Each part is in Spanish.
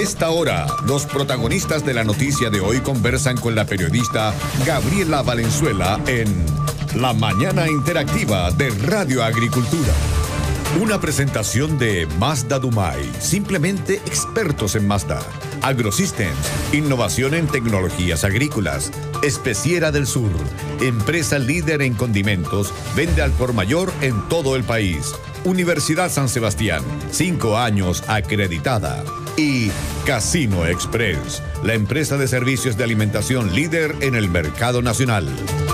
esta hora, los protagonistas de la noticia de hoy conversan con la periodista Gabriela Valenzuela en La Mañana Interactiva de Radio Agricultura. Una presentación de Mazda Dumay, simplemente expertos en Mazda. AgroSystems, innovación en tecnologías agrícolas. Especiera del Sur, empresa líder en condimentos, vende al por mayor en todo el país. Universidad San Sebastián, 5 años acreditada. Y Casino Express, la empresa de servicios de alimentación líder en el mercado nacional.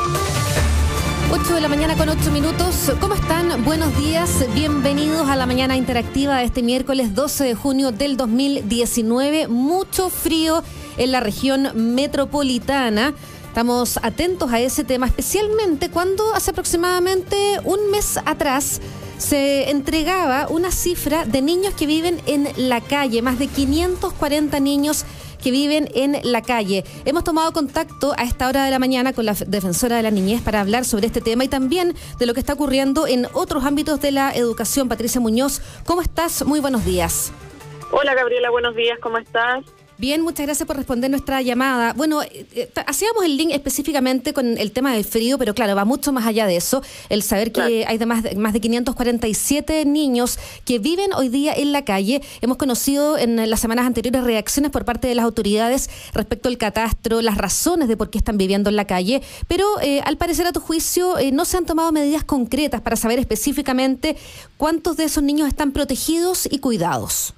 8 de la mañana con 8 minutos. ¿Cómo están? Buenos días. Bienvenidos a la mañana interactiva de este miércoles 12 de junio del 2019. Mucho frío en la región metropolitana. Estamos atentos a ese tema, especialmente cuando hace aproximadamente un mes atrás se entregaba una cifra de niños que viven en la calle, más de 540 niños que viven en la calle. Hemos tomado contacto a esta hora de la mañana con la defensora de la niñez para hablar sobre este tema y también de lo que está ocurriendo en otros ámbitos de la educación. Patricia Muñoz, ¿cómo estás? Muy buenos días. Hola Gabriela, buenos días, ¿cómo estás? Bien, muchas gracias por responder nuestra llamada. Bueno, hacíamos el link específicamente con el tema del frío, pero claro, va mucho más allá de eso. El saber que hay más de 547 niños que viven hoy día en la calle. Hemos conocido en las semanas anteriores reacciones por parte de las autoridades respecto al catastro, las razones de por qué están viviendo en la calle, pero al parecer, a tu juicio, no se han tomado medidas concretas para saber específicamente cuántos de esos niños están protegidos y cuidados.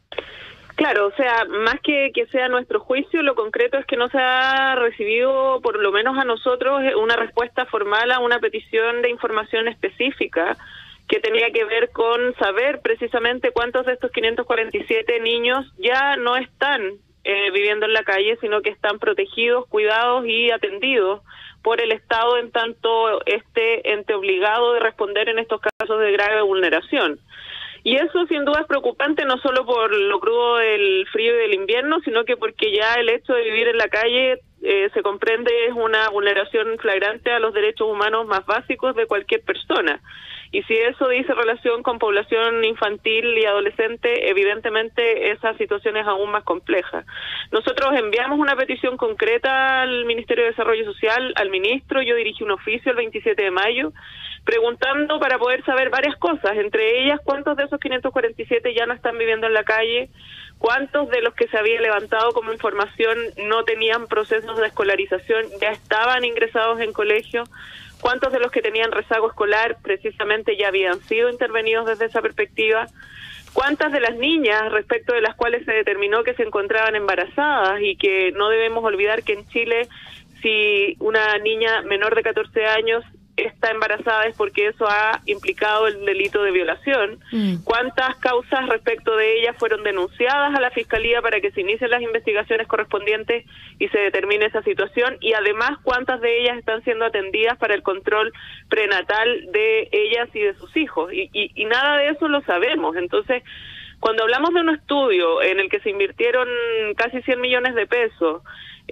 Claro, o sea, más que sea nuestro juicio, lo concreto es que no se ha recibido, por lo menos a nosotros, una respuesta formal a una petición de información específica que tenía que ver con saber precisamente cuántos de estos 547 niños ya no están viviendo en la calle, sino que están protegidos, cuidados y atendidos por el Estado, en tanto este ente obligado de responder en estos casos de grave vulneración. Y eso sin duda es preocupante, no solo por lo crudo del frío y del invierno, sino que porque ya el hecho de vivir en la calle se comprende es una vulneración flagrante a los derechos humanos más básicos de cualquier persona. Y si eso dice relación con población infantil y adolescente, evidentemente esa situación es aún más compleja. Nosotros enviamos una petición concreta al Ministerio de Desarrollo Social, al ministro. Yo dirigí un oficio el 27 de mayo, preguntando para poder saber varias cosas, entre ellas cuántos de esos 547 ya no están viviendo en la calle, cuántos de los que se había levantado como información no tenían procesos de escolarización, ya estaban ingresados en colegio, cuántos de los que tenían rezago escolar precisamente ya habían sido intervenidos desde esa perspectiva, cuántas de las niñas respecto de las cuales se determinó que se encontraban embarazadas, y que no debemos olvidar que en Chile, si una niña menor de 14 años está embarazada es porque eso ha implicado el delito de violación. ¿Cuántas causas respecto de ella fueron denunciadas a la Fiscalía para que se inicien las investigaciones correspondientes y se determine esa situación? Y además, ¿cuántas de ellas están siendo atendidas para el control prenatal de ellas y de sus hijos? Y nada de eso lo sabemos. Entonces, cuando hablamos de un estudio en el que se invirtieron casi 100 millones de pesos,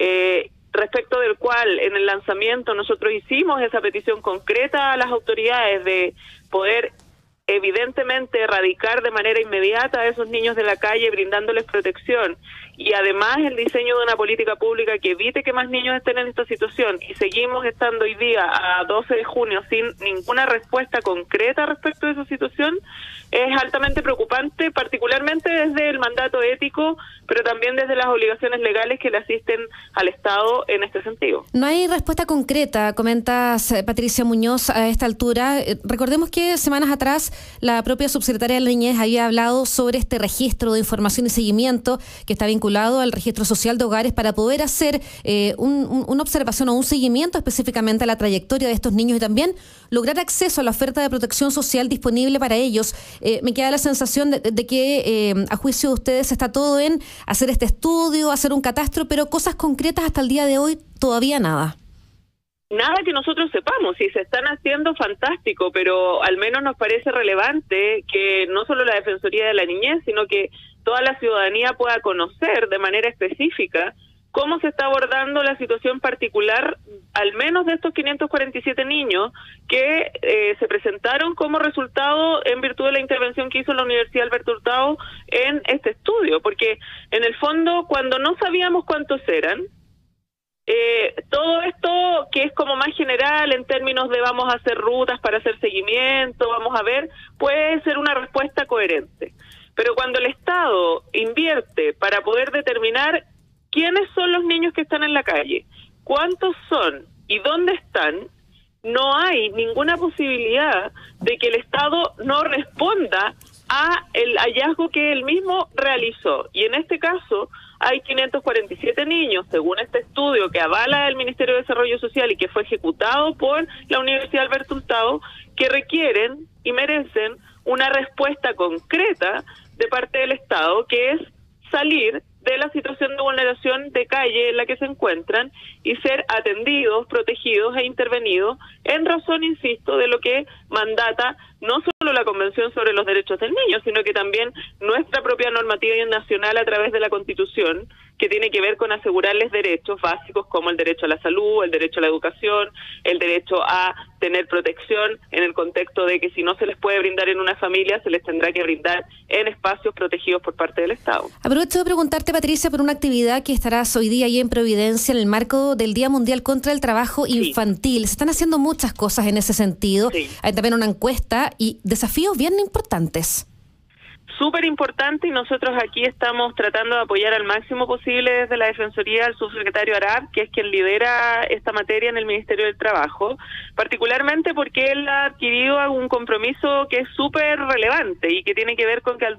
respecto del cual en el lanzamiento nosotros hicimos esa petición concreta a las autoridades de poder evidentemente erradicar de manera inmediata a esos niños de la calle, brindándoles protección, y además el diseño de una política pública que evite que más niños estén en esta situación, y seguimos estando hoy día a 12 de junio sin ninguna respuesta concreta respecto a esa situación, es altamente preocupante, particularmente desde el mandato ético, pero también desde las obligaciones legales que le asisten al Estado en este sentido. No hay respuesta concreta, comentas Patricia Muñoz, a esta altura. Recordemos que semanas atrás la propia subsecretaria de la Niñez había hablado sobre este registro de información y seguimiento que está vinculado al registro social de hogares para poder hacer una observación o un seguimiento específicamente a la trayectoria de estos niños y también lograr acceso a la oferta de protección social disponible para ellos. Me queda la sensación de que a juicio de ustedes está todo en hacer este estudio, hacer un catastro, pero cosas concretas hasta el día de hoy todavía nada. Nada que nosotros sepamos, si se están haciendo, fantástico, pero al menos nos parece relevante que no solo la Defensoría de la Niñez, sino que toda la ciudadanía pueda conocer de manera específica cómo se está abordando la situación particular, al menos de estos 547 niños que se presentaron como resultado en virtud de la intervención que hizo la Universidad Alberto Hurtado en este estudio, porque en el fondo, cuando no sabíamos cuántos eran, todo esto que es como más general en términos de vamos a hacer rutas para hacer seguimiento, vamos a ver, puede ser una respuesta coherente. Pero cuando el Estado invierte para poder determinar quiénes son los niños que están en la calle, cuántos son y dónde están, no hay ninguna posibilidad de que el Estado no responda a el hallazgo que él mismo realizó. Y en este caso hay 547 niños, según este estudio que avala el Ministerio de Desarrollo Social y que fue ejecutado por la Universidad Alberto Hurtado, que requieren y merecen una respuesta concreta de parte del Estado, que es salir de la situación de vulneración de calle en la que se encuentran y ser atendidos, protegidos e intervenidos en razón, insisto, de lo que mandata no solo la Convención sobre los Derechos del Niño, sino que también nuestra propia normativa nacional a través de la Constitución, que tiene que ver con asegurarles derechos básicos como el derecho a la salud, el derecho a la educación, el derecho a tener protección en el contexto de que si no se les puede brindar en una familia, se les tendrá que brindar en espacios protegidos por parte del Estado. Aprovecho de preguntarte, Patricia, por una actividad que estarás hoy día ahí en Providencia en el marco del Día Mundial contra el Trabajo Infantil. Se están haciendo muchas cosas en ese sentido. Sí. Hay también una encuesta y desafíos bien importantes. Súper importante, y nosotros aquí estamos tratando de apoyar al máximo posible desde la Defensoría al subsecretario Arap, que es quien lidera esta materia en el Ministerio del Trabajo, particularmente porque él ha adquirido un compromiso que es súper relevante y que tiene que ver con que al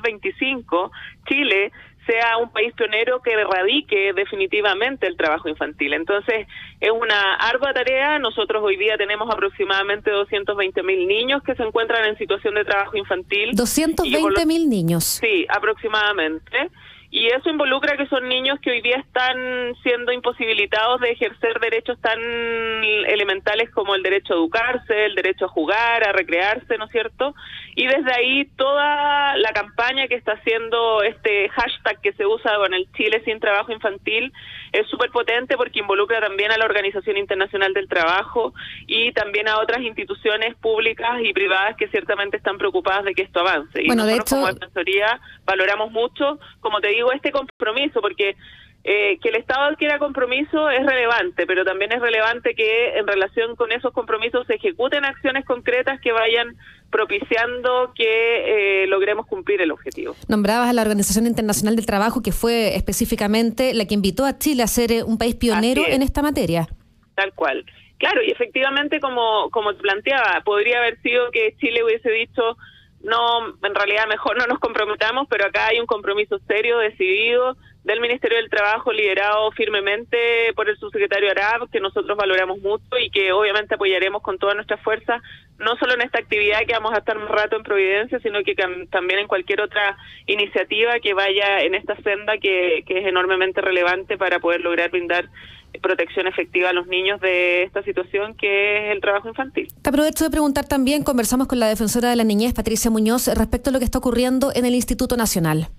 2025 Chile sea un país pionero que erradique definitivamente el trabajo infantil. Entonces, es una ardua tarea. Nosotros hoy día tenemos aproximadamente 220.000 niños que se encuentran en situación de trabajo infantil. 220.000 niños. Sí, aproximadamente. Y eso involucra que son niños que hoy día están siendo imposibilitados de ejercer derechos tan elementales como el derecho a educarse, el derecho a jugar, a recrearse, ¿no es cierto? Y desde ahí toda la campaña que está haciendo este hashtag que se usa con el Chile sin trabajo infantil es súper potente porque involucra también a la Organización Internacional del Trabajo y también a otras instituciones públicas y privadas que ciertamente están preocupadas de que esto avance. Y bueno, nosotros de hecho, como Defensoría valoramos mucho, como te digo, este compromiso, porque que el Estado adquiera compromiso es relevante, pero también es relevante que en relación con esos compromisos se ejecuten acciones concretas que vayan propiciando que logremos cumplir el objetivo. Nombrabas a la Organización Internacional del Trabajo, que fue específicamente la que invitó a Chile a ser un país pionero en esta materia. Tal cual. Claro, y efectivamente, como te planteaba, podría haber sido que Chile hubiese dicho, no, en realidad mejor no nos comprometamos, pero acá hay un compromiso serio, decidido, del Ministerio del Trabajo, liderado firmemente por el subsecretario Arap, que nosotros valoramos mucho y que obviamente apoyaremos con toda nuestra fuerza, no solo en esta actividad que vamos a estar un rato en Providencia, sino que también en cualquier otra iniciativa que vaya en esta senda que es enormemente relevante para poder lograr brindar protección efectiva a los niños de esta situación que es el trabajo infantil. Te aprovecho de preguntar también, conversamos con la defensora de la niñez, Patricia Muñoz, respecto a lo que está ocurriendo en el Instituto Nacional.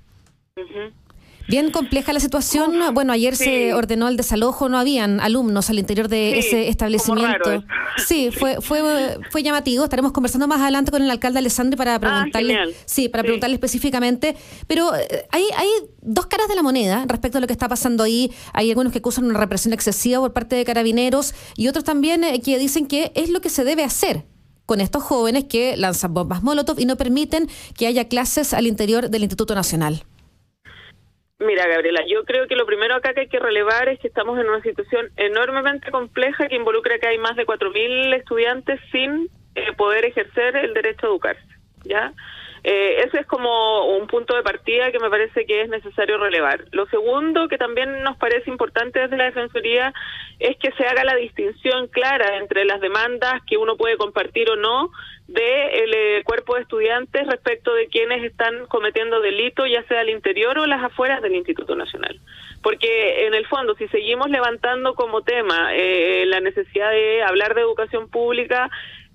Bien compleja la situación. Bueno, ayer se ordenó el desalojo, no habían alumnos al interior de ese establecimiento. Sí, fue llamativo. Estaremos conversando más adelante con el alcalde Alessandri para preguntarle, preguntarle específicamente. Pero hay dos caras de la moneda respecto a lo que está pasando ahí. Hay algunos que acusan una represión excesiva por parte de carabineros y otros también que dicen que es lo que se debe hacer con estos jóvenes que lanzan bombas Molotov y no permiten que haya clases al interior del Instituto Nacional. Mira, Gabriela, yo creo que lo primero acá que hay que relevar es que estamos en una situación enormemente compleja que involucra que hay más de 4.000 estudiantes sin poder ejercer el derecho a educarse, ¿ya? Ese es como un punto de partida que me parece que es necesario relevar. Lo segundo, que también nos parece importante desde la Defensoría, es que se haga la distinción clara entre las demandas que uno puede compartir o no del cuerpo de estudiantes respecto de quienes están cometiendo delitos, ya sea al interior o las afueras del Instituto Nacional. Porque en el fondo, si seguimos levantando como tema la necesidad de hablar de educación pública,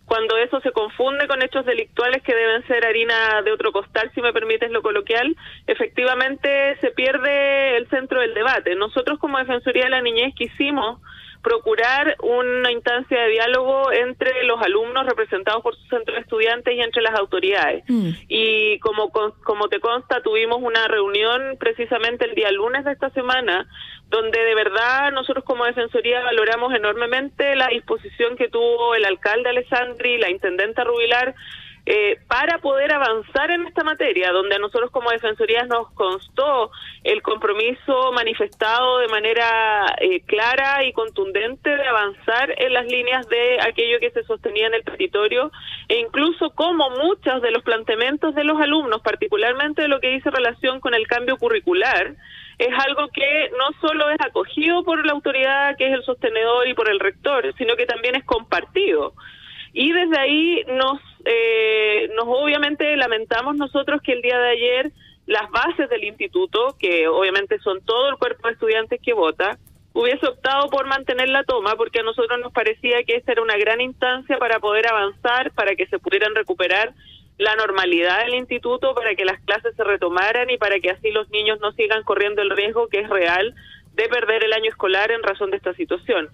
cuando eso se confunde con hechos delictuales que deben ser harina de otro costal, si me permites lo coloquial, efectivamente se pierde el centro del debate. Nosotros como Defensoría de la Niñez quisimos procurar una instancia de diálogo entre los alumnos representados por sus centros de estudiantes y entre las autoridades. Y como te consta, tuvimos una reunión precisamente el día lunes de esta semana, donde de verdad nosotros como Defensoría valoramos enormemente la disposición que tuvo el alcalde Alessandri, la intendenta Rubilar, para poder avanzar en esta materia, donde a nosotros como Defensoría nos constó el compromiso manifestado de manera clara y contundente de avanzar en las líneas de aquello que se sostenía en el petitorio, e incluso como muchos de los planteamientos de los alumnos, particularmente de lo que dice relación con el cambio curricular, es algo que no solo es acogido por la autoridad que es el sostenedor y por el rector, sino que también es compartido. Y desde ahí nos obviamente lamentamos nosotros que el día de ayer las bases del instituto, que obviamente son todo el cuerpo de estudiantes que vota, hubiese optado por mantener la toma, porque a nosotros nos parecía que esta era una gran instancia para poder avanzar, para que se pudieran recuperar la normalidad del instituto, para que las clases se retomaran y para que así los niños no sigan corriendo el riesgo que es real de perder el año escolar en razón de esta situación.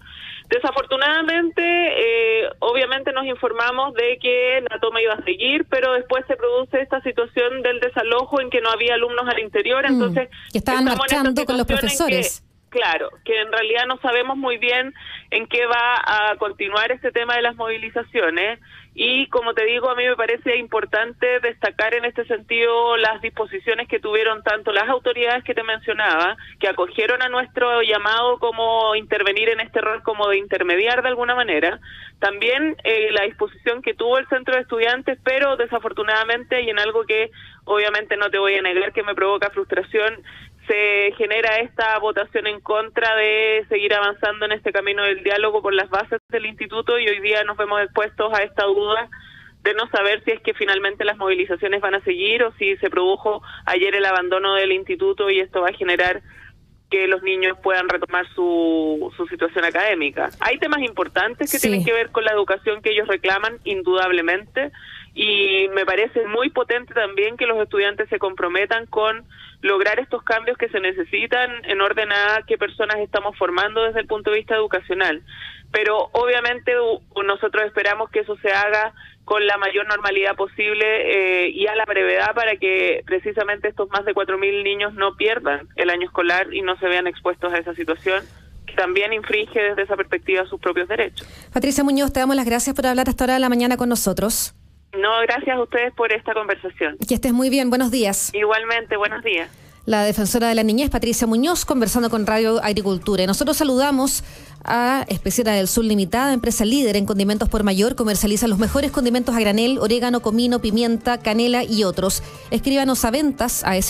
Desafortunadamente, obviamente nos informamos de que la toma iba a seguir, pero después se produce esta situación del desalojo en que no había alumnos al interior, entonces que estaban marchando con los profesores. Claro, que en realidad no sabemos muy bien en qué va a continuar este tema de las movilizaciones, y como te digo, a mí me parece importante destacar en este sentido las disposiciones que tuvieron tanto las autoridades que te mencionaba, que acogieron a nuestro llamado como intervenir en este rol, como de intermediar de alguna manera, también la disposición que tuvo el centro de estudiantes, pero desafortunadamente, y en algo que obviamente no te voy a negar que me provoca frustración, se genera esta votación en contra de seguir avanzando en este camino del diálogo por las bases del instituto, y hoy día nos vemos expuestos a esta duda de no saber si es que finalmente las movilizaciones van a seguir o si se produjo ayer el abandono del instituto y esto va a generar que los niños puedan retomar su situación académica. Hay temas importantes que tienen que ver con la educación que ellos reclaman, indudablemente, y me parece muy potente también que los estudiantes se comprometan con lograr estos cambios que se necesitan en orden a qué personas estamos formando desde el punto de vista educacional. Pero obviamente nosotros esperamos que eso se haga con la mayor normalidad posible y a la brevedad, para que precisamente estos más de 4.000 niños no pierdan el año escolar y no se vean expuestos a esa situación que también infringe desde esa perspectiva sus propios derechos. Patricia Muñoz, te damos las gracias por hablar hasta ahora de la mañana con nosotros. No, gracias a ustedes por esta conversación. Que estés muy bien, buenos días. Igualmente, buenos días. La defensora de la niñez, Patricia Muñoz, conversando con Radio Agricultura. Y nosotros saludamos a Especiera del Sur Limitada, empresa líder en condimentos por mayor, comercializa los mejores condimentos a granel, orégano, comino, pimienta, canela y otros. Escríbanos a ventas a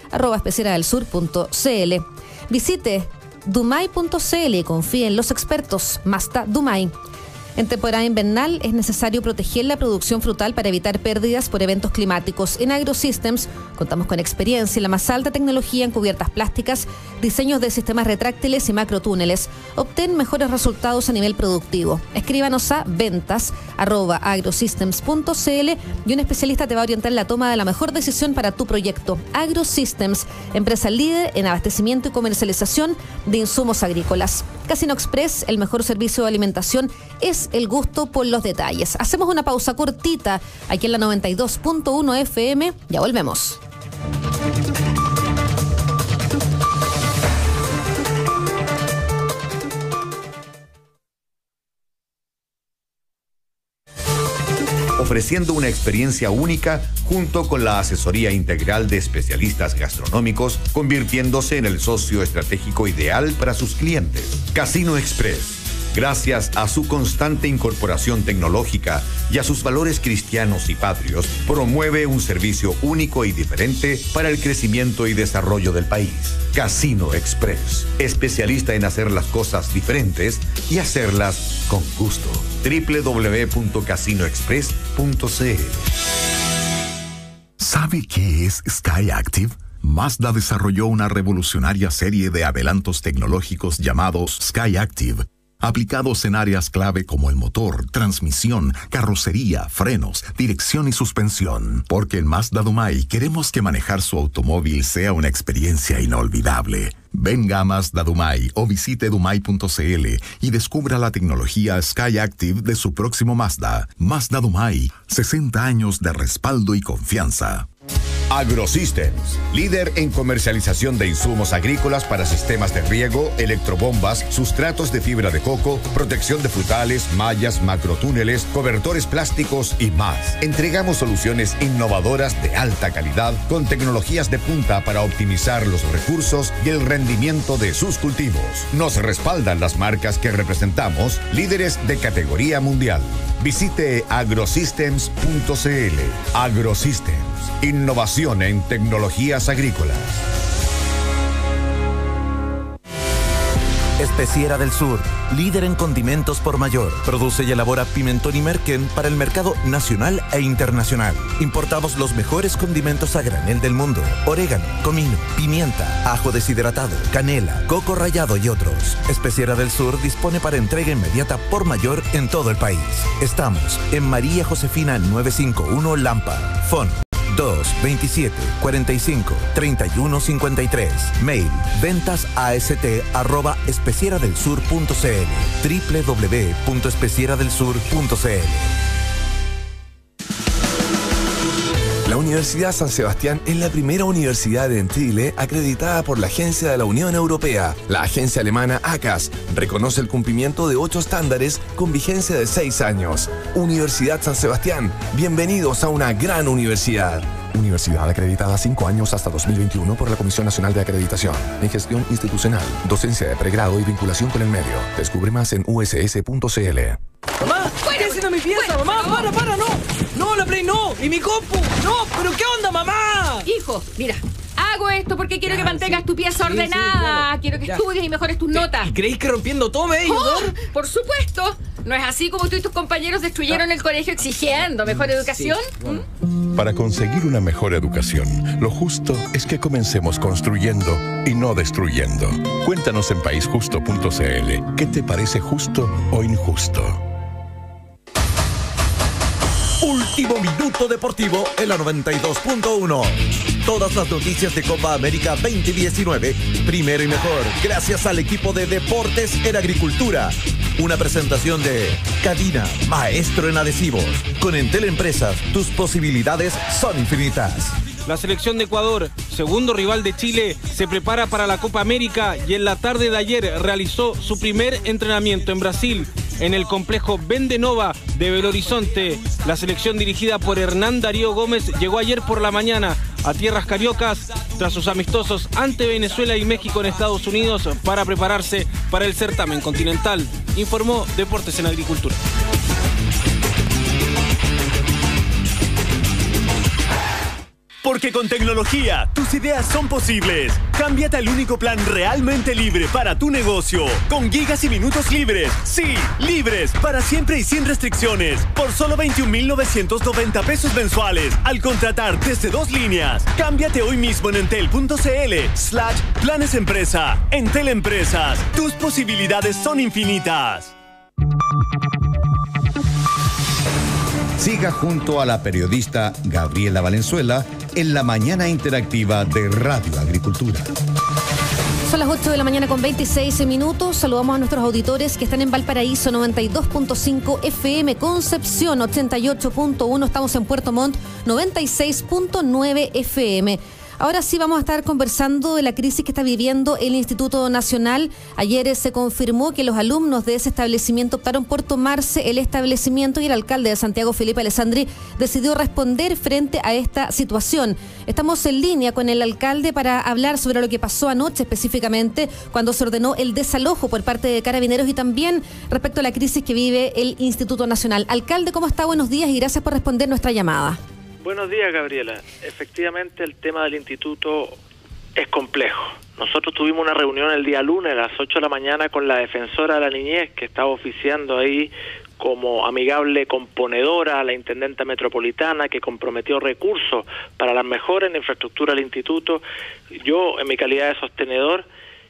ast@especeradelsur.cl. Visite dumay.cl y confíe en los expertos. Mazda Dumay. En temporada invernal es necesario proteger la producción frutal para evitar pérdidas por eventos climáticos. En AgroSystems contamos con experiencia y la más alta tecnología en cubiertas plásticas, diseños de sistemas retráctiles y macrotúneles. Obtén mejores resultados a nivel productivo. Escríbanos a ventas@agrosystems.cl y un especialista te va a orientar en la toma de la mejor decisión para tu proyecto. AgroSystems, empresa líder en abastecimiento y comercialización de insumos agrícolas. Casino Express, el mejor servicio de alimentación es el gusto por los detalles. Hacemos una pausa cortita aquí en la 92.1 FM. Ya volvemos. Ofreciendo una experiencia única junto con la asesoría integral de especialistas gastronómicos, convirtiéndose en el socio estratégico ideal para sus clientes. Casino Express, gracias a su constante incorporación tecnológica y a sus valores cristianos y patrios, promueve un servicio único y diferente para el crecimiento y desarrollo del país. Casino Express, especialista en hacer las cosas diferentes y hacerlas con gusto. www.casinoexpress.cl. ¿Sabe qué es Sky Active? Mazda desarrolló una revolucionaria serie de adelantos tecnológicos llamados Sky Active, aplicados en áreas clave como el motor, transmisión, carrocería, frenos, dirección y suspensión. Porque en Mazda Dumay queremos que manejar su automóvil sea una experiencia inolvidable. Venga a Mazda Dumay o visite dumay.cl y descubra la tecnología Skyactiv de su próximo Mazda. Mazda Dumay, 60 años de respaldo y confianza. Agrosystems, líder en comercialización de insumos agrícolas para sistemas de riego, electrobombas, sustratos de fibra de coco, protección de frutales, mallas, macrotúneles, cobertores plásticos y más. Entregamos soluciones innovadoras de alta calidad con tecnologías de punta para optimizar los recursos y el rendimiento de sus cultivos. Nos respaldan las marcas que representamos, líderes de categoría mundial. Visite agrosystems.cl. Agrosystems, innovación en tecnologías agrícolas. Especiera del Sur, líder en condimentos por mayor. Produce y elabora pimentón y merquén para el mercado nacional e internacional. Importamos los mejores condimentos a granel del mundo. Orégano, comino, pimienta, ajo deshidratado, canela, coco rallado y otros. Especiera del Sur dispone para entrega inmediata por mayor en todo el país. Estamos en María Josefina 951 Lampa. Phone 227-45-3153. Mail ventasast@especieraDelSur.cl. www.especieraDelSur.cl. La Universidad San Sebastián es la primera universidad en Chile acreditada por la Agencia de la Unión Europea. La agencia alemana ACAS reconoce el cumplimiento de 8 estándares con vigencia de 6 años. Universidad San Sebastián, bienvenidos a una gran universidad. Universidad acreditada 5 años hasta 2021 por la Comisión Nacional de Acreditación en Gestión Institucional, Docencia de Pregrado y Vinculación con el Medio. Descubre más en uss.cl. ¡Mamá! ¿Qué haciendo mi pieza? ¡Mamá, para, no! ¡No, la Play no! ¡Y mi compu! ¡No! ¿Pero qué onda, mamá! Hijo, mira, hago esto porque quiero que mantengas tu pieza ordenada. Claro. Quiero que estudies y mejores tus notas. ¿Y creéis que rompiendo todo me va a ayudar? Por supuesto. ¿No es así como tú y tus compañeros destruyeron el colegio exigiendo mejor educación? Sí, bueno. Para conseguir una mejor educación, lo justo es que comencemos construyendo y no destruyendo. Cuéntanos en paisjusto.cl. ¿Qué te parece justo o injusto? Último minuto deportivo en la 92.1. Todas las noticias de Copa América 2019, primero y mejor, gracias al equipo de Deportes en Agricultura. Una presentación de Cadina, maestro en adhesivos. Con Entel Empresas, tus posibilidades son infinitas. La selección de Ecuador, segundo rival de Chile, se prepara para la Copa América y en la tarde de ayer realizó su primer entrenamiento en Brasil, en el complejo Vendenova de Belo Horizonte. La selección dirigida por Hernán Darío Gómez llegó ayer por la mañana a tierras cariocas tras sus amistosos ante Venezuela y México en Estados Unidos para prepararse para el certamen continental, informó Deportes en Agricultura. Porque con tecnología, tus ideas son posibles. Cámbiate al único plan realmente libre para tu negocio. Con gigas y minutos libres. Sí, libres, para siempre y sin restricciones. Por solo 21.990 pesos mensuales. Al contratar desde 2 líneas. Cámbiate hoy mismo en entel.cl/planes empresa. Entel Empresas. Tus posibilidades son infinitas. Siga junto a la periodista Gabriela Valenzuela en la mañana interactiva de Radio Agricultura. Son las 8 de la mañana con 26 minutos. Saludamos a nuestros auditores que están en Valparaíso 92.5 FM, Concepción 88.1, estamos en Puerto Montt 96.9 FM. Ahora sí vamos a estar conversando de la crisis que está viviendo el Instituto Nacional. Ayer se confirmó que los alumnos de ese establecimiento optaron por tomarse el establecimiento y el alcalde de Santiago, Felipe Alessandri, decidió responder frente a esta situación. Estamos en línea con el alcalde para hablar sobre lo que pasó anoche específicamente cuando se ordenó el desalojo por parte de Carabineros y también respecto a la crisis que vive el Instituto Nacional. Alcalde, ¿cómo está? Buenos días y gracias por responder nuestra llamada. Buenos días, Gabriela. Efectivamente, el tema del instituto es complejo. Nosotros tuvimos una reunión el día lunes a las 8 de la mañana con la defensora de la niñez, que estaba oficiando ahí como amigable componedora, la intendenta metropolitana, que comprometió recursos para las mejoras en la infraestructura del instituto. Yo, en mi calidad de sostenedor,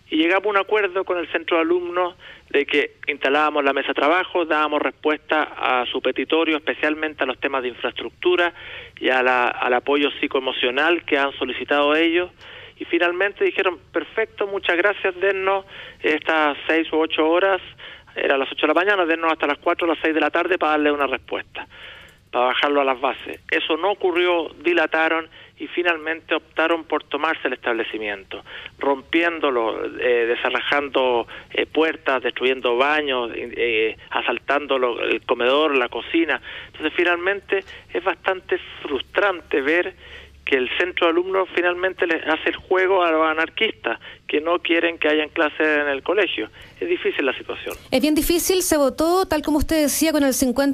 y llegamos a un acuerdo con el centro de alumnos de que instalábamos la mesa de trabajo, dábamos respuesta a su petitorio, especialmente a los temas de infraestructura y al apoyo psicoemocional que han solicitado ellos. Y finalmente dijeron, perfecto, muchas gracias, dennos estas 6 u 8 horas, era a las 8 de la mañana, dennos hasta las 4 o las 6 de la tarde para darle una respuesta, para bajarlo a las bases. Eso no ocurrió, dilataron y finalmente optaron por tomarse el establecimiento, rompiéndolo, desarrajando puertas, destruyendo baños, asaltando el comedor, la cocina. Entonces finalmente es bastante frustrante ver que el centro de alumnos finalmente les hace el juego a los anarquistas, que no quieren que hayan clases en el colegio. Es difícil la situación. Es bien difícil, se votó, tal como usted decía, con el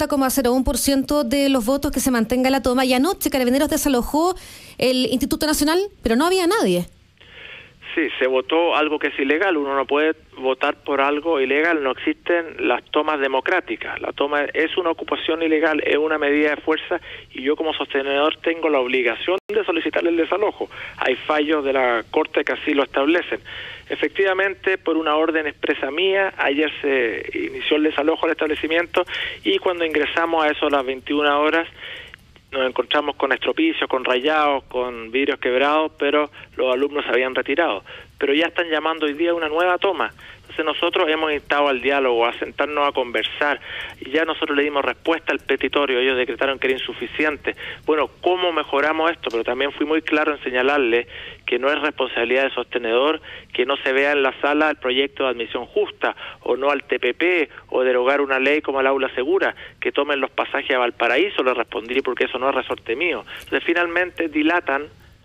50,01% de los votos que se mantenga la toma, y anoche Carabineros desalojó el Instituto Nacional, pero no había nadie. Sí, se votó algo que es ilegal. Uno no puede votar por algo ilegal. No existen las tomas democráticas. La toma es una ocupación ilegal, es una medida de fuerza, y yo como sostenedor tengo la obligación de solicitar el desalojo. Hay fallos de la Corte que así lo establecen. Efectivamente, por una orden expresa mía, ayer se inició el desalojo del establecimiento, y cuando ingresamos a eso a las 21 horas, nos encontramos con estropicios, con rayados, con vidrios quebrados, pero los alumnos se habían retirado. Pero ya están llamando hoy día a una nueva toma. Entonces nosotros hemos instado al diálogo, a sentarnos a conversar, y ya nosotros le dimos respuesta al petitorio. Ellos decretaron que era insuficiente. Bueno, ¿cómo mejoramos esto? Pero también fui muy claro en señalarle que no es responsabilidad del sostenedor que no se vea en la sala el proyecto de admisión justa, o no al TPP, o derogar una ley como el aula segura, que tomen los pasajes a Valparaíso. Le respondí porque eso no es resorte mío. Entonces finalmente dilatan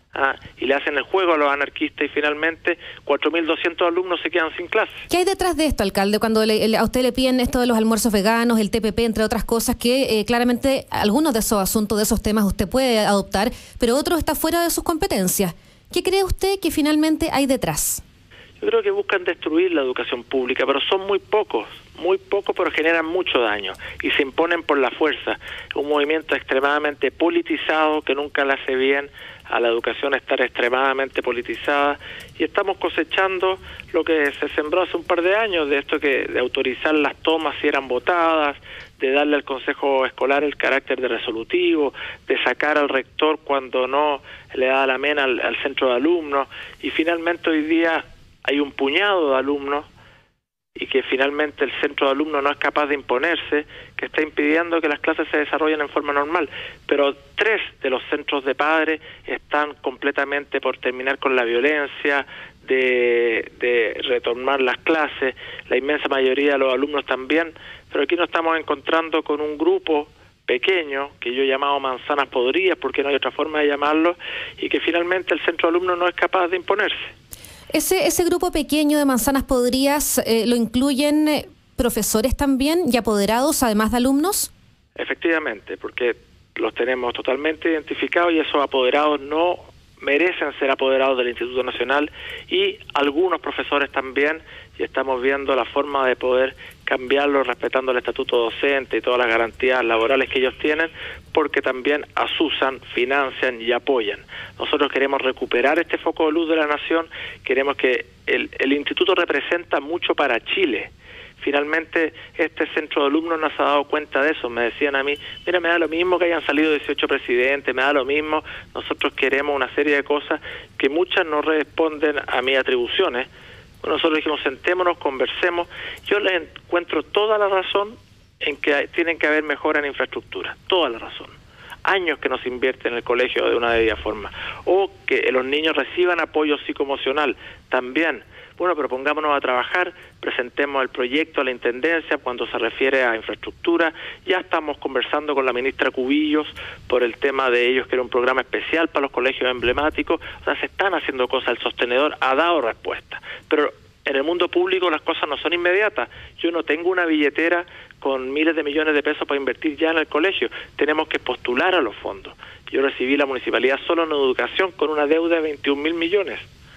y le hacen el juego a los anarquistas, y finalmente 4.200 alumnos se quedan sin clase. ¿Qué hay detrás de esto, alcalde, cuando a usted le piden esto de los almuerzos veganos, el TPP, entre otras cosas, que claramente algunos de esos asuntos, de esos temas usted puede adoptar, pero otro está fuera de sus competencias? ¿Qué cree usted que finalmente hay detrás? Yo creo que buscan destruir la educación pública, pero son muy pocos, pero generan mucho daño y se imponen por la fuerza. Un movimiento extremadamente politizado que nunca le hace bien a la educación estar extremadamente politizada, y estamos cosechando lo que se sembró hace un par de años, de esto de autorizar las tomas si eran votadas, de darle al consejo escolar el carácter de resolutivo, de sacar al rector cuando no le da la mena al centro de alumnos, y finalmente hoy día hay un puñado de alumnos, y que finalmente el centro de alumnos no es capaz de imponerse, que está impidiendo que las clases se desarrollen en forma normal. Pero 3 de los centros de padres están completamente por terminar con la violencia, de retomar las clases, la inmensa mayoría de los alumnos también, pero aquí nos estamos encontrando con un grupo pequeño, que yo he llamado manzanas podridas, porque no hay otra forma de llamarlo, y que finalmente el centro de alumnos no es capaz de imponerse. Ese grupo pequeño de manzanas podridas, ¿lo incluyen profesores también y apoderados, además de alumnos? Efectivamente, porque los tenemos totalmente identificados, y esos apoderados no merecen ser apoderados del Instituto Nacional, y algunos profesores también, y estamos viendo la forma de poder cambiarlo respetando el estatuto docente y todas las garantías laborales que ellos tienen, porque también asusan, financian y apoyan. Nosotros queremos recuperar este foco de luz de la nación, queremos que el instituto representa mucho para Chile. Finalmente, este centro de alumnos no se ha dado cuenta de eso. Me decían a mí, mira, me da lo mismo que hayan salido 18 presidentes, me da lo mismo, nosotros queremos una serie de cosas que muchas no responden a mis atribuciones. Bueno, nosotros dijimos, sentémonos, conversemos. Yo les encuentro toda la razón en que tienen que haber mejora en infraestructura, toda la razón. Años que no se invierte en el colegio de una debida forma. O que los niños reciban apoyo psicoemocional, también. Bueno, pero pongámonos a trabajar, presentemos el proyecto a la Intendencia cuando se refiere a infraestructura. Ya estamos conversando con la ministra Cubillos por el tema de ellos, que era un programa especial para los colegios emblemáticos. O sea, se están haciendo cosas, el sostenedor ha dado respuesta. Pero en el mundo público las cosas no son inmediatas. Yo no tengo una billetera con miles de millones de pesos para invertir ya en el colegio. Tenemos que postular a los fondos. Yo recibí la municipalidad solo en educación con una deuda de 21.000 millones.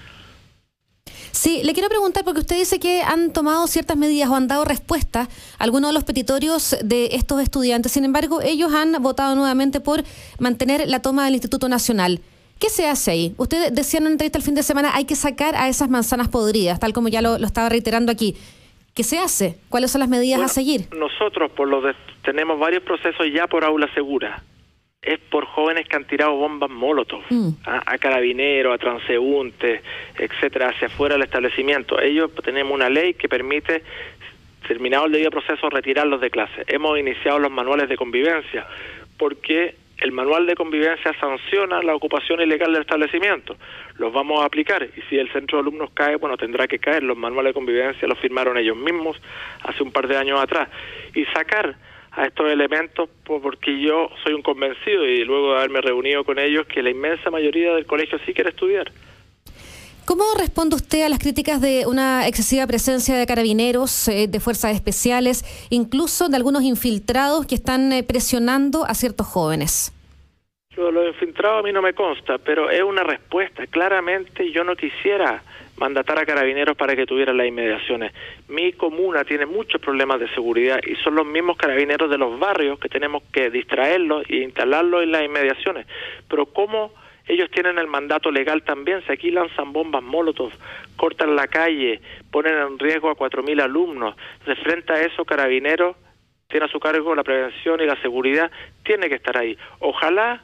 Sí, le quiero preguntar, porque usted dice que han tomado ciertas medidas o han dado respuesta a algunos de los petitorios de estos estudiantes. Sin embargo, ellos han votado nuevamente por mantener la toma del Instituto Nacional. ¿Qué se hace ahí? Usted decía en una entrevista el fin de semana, hay que sacar a esas manzanas podridas, tal como ya lo estaba reiterando aquí. ¿Qué se hace? ¿Cuáles son las medidas a seguir? Nosotros tenemos varios procesos ya por aula segura. Es por jóvenes que han tirado bombas molotov a carabineros, a transeúntes, etcétera, hacia afuera del establecimiento. Ellos tenemos una ley que permite, terminado el debido proceso, retirarlos de clase. Hemos iniciado los manuales de convivencia, porque el manual de convivencia sanciona la ocupación ilegal del establecimiento. Los vamos a aplicar, y si el centro de alumnos cae, bueno, tendrá que caer. Los manuales de convivencia los firmaron ellos mismos hace un par de años atrás. Y sacar a estos elementos, porque yo soy un convencido, y luego de haberme reunido con ellos, que la inmensa mayoría del colegio sí quiere estudiar. ¿Cómo responde usted a las críticas de una excesiva presencia de carabineros, de fuerzas especiales, incluso de algunos infiltrados que están presionando a ciertos jóvenes? Lo infiltrado a mí no me consta, pero es una respuesta. Claramente yo no quisiera mandatar a carabineros para que tuvieran las inmediaciones. Mi comuna tiene muchos problemas de seguridad y son los mismos carabineros de los barrios que tenemos que distraerlos e instalarlos en las inmediaciones. Pero ¿cómo ellos tienen el mandato legal también? Si aquí lanzan bombas molotov, cortan la calle, ponen en riesgo a 4.000 alumnos. De frente a eso, Carabineros tiene a su cargo la prevención y la seguridad, tiene que estar ahí. Ojalá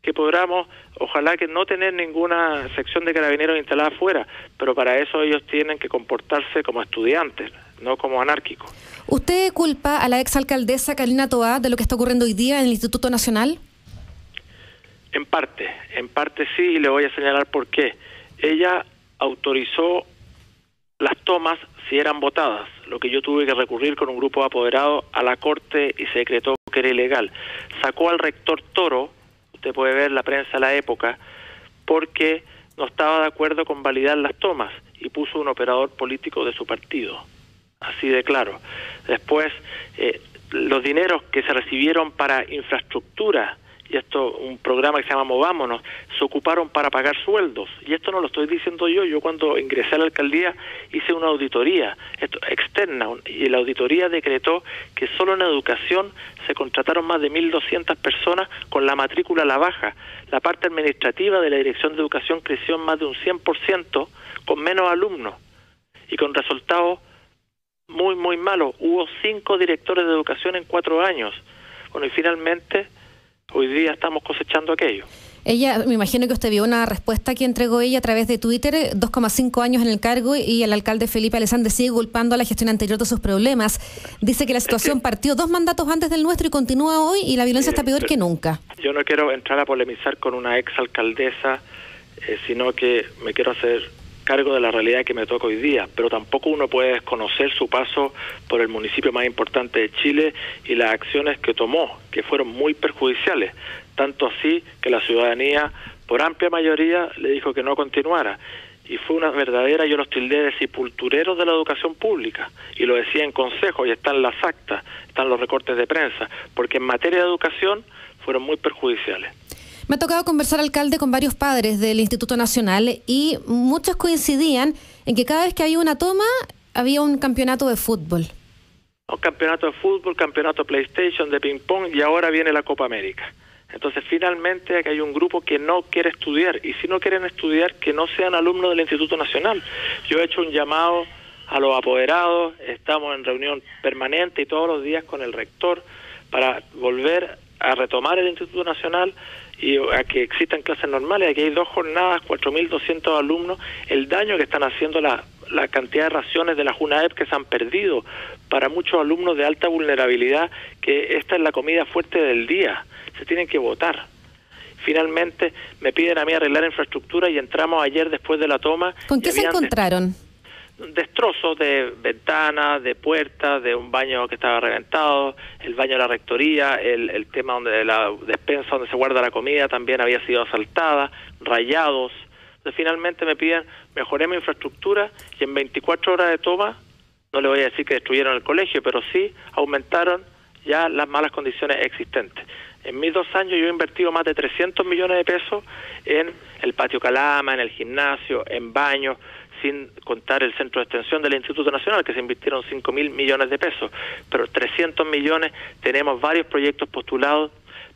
que no tener ninguna sección de Carabineros instalada afuera, pero para eso ellos tienen que comportarse como estudiantes, no como anárquicos. ¿Usted culpa a la exalcaldesa Carolina Toá de lo que está ocurriendo hoy día en el Instituto Nacional? En parte sí, y le voy a señalar por qué. Ella autorizó las tomas si eran votadas, lo que yo tuve que recurrir con un grupo de apoderados a la Corte y se decretó que era ilegal. Sacó al rector Toro, usted puede ver la prensa de la época, porque no estaba de acuerdo con validar las tomas y puso un operador político de su partido, así de claro. Después, los dineros que se recibieron para infraestructura, y esto, un programa que se llama Movámonos, se ocuparon para pagar sueldos. Y esto no lo estoy diciendo yo cuando ingresé a la alcaldía hice una auditoría externa, y la auditoría decretó que solo en educación se contrataron más de 1.200 personas con la matrícula a la baja. La parte administrativa de la Dirección de Educación creció en más de un 100% con menos alumnos y con resultados muy, muy malos. Hubo 5 directores de educación en 4 años. Bueno, y finalmente hoy día estamos cosechando aquello. Ella, me imagino que usted vio una respuesta que entregó ella a través de Twitter, 2,5 años en el cargo, y el alcalde Felipe Alessandri sigue culpando a la gestión anterior de sus problemas. Dice que la situación partió 2 mandatos antes del nuestro y continúa hoy, y la violencia está peor que nunca. Yo no quiero entrar a polemizar con una exalcaldesa, sino que me quiero hacer cargo de la realidad que me toca hoy día, pero tampoco uno puede desconocer su paso por el municipio más importante de Chile y las acciones que tomó, que fueron muy perjudiciales, tanto así que la ciudadanía, por amplia mayoría, le dijo que no continuara. Y fue una verdadera, yo los tildé de sepultureros de la educación pública, y lo decía en consejo, y están las actas, están los recortes de prensa, porque en materia de educación fueron muy perjudiciales. Me ha tocado conversar, alcalde, con varios padres del Instituto Nacional y muchos coincidían en que cada vez que había una toma, había un campeonato de fútbol. Un campeonato de fútbol, campeonato de PlayStation, de ping-pong, y ahora viene la Copa América. Entonces, finalmente, aquí hay un grupo que no quiere estudiar, y si no quieren estudiar, que no sean alumnos del Instituto Nacional. Yo he hecho un llamado a los apoderados, estamos en reunión permanente y todos los días con el rector para volver a retomar el Instituto Nacional y a que existan clases normales. Aquí hay 2 jornadas, 4.200 alumnos. El daño que están haciendo la cantidad de raciones de la JUNAEP que se han perdido para muchos alumnos de alta vulnerabilidad, que esta es la comida fuerte del día, se tienen que votar. Finalmente me piden a mí arreglar infraestructura y entramos ayer después de la toma. ¿Con qué se encontraron? Destrozos de ventanas, de puertas, de un baño que estaba reventado, el baño de la rectoría, el tema donde la despensa donde se guarda la comida también había sido asaltada, rayados. Entonces, finalmente me piden mejoremos infraestructura, y en 24 horas de toma, no le voy a decir que destruyeron el colegio, pero sí aumentaron ya las malas condiciones existentes. En mis 2 años yo he invertido más de 300 millones de pesos en el patio Calama, en el gimnasio, en baños, sin contar el centro de extensión del Instituto Nacional, que se invirtieron 5.000 millones de pesos, pero 300 millones, tenemos varios proyectos postulados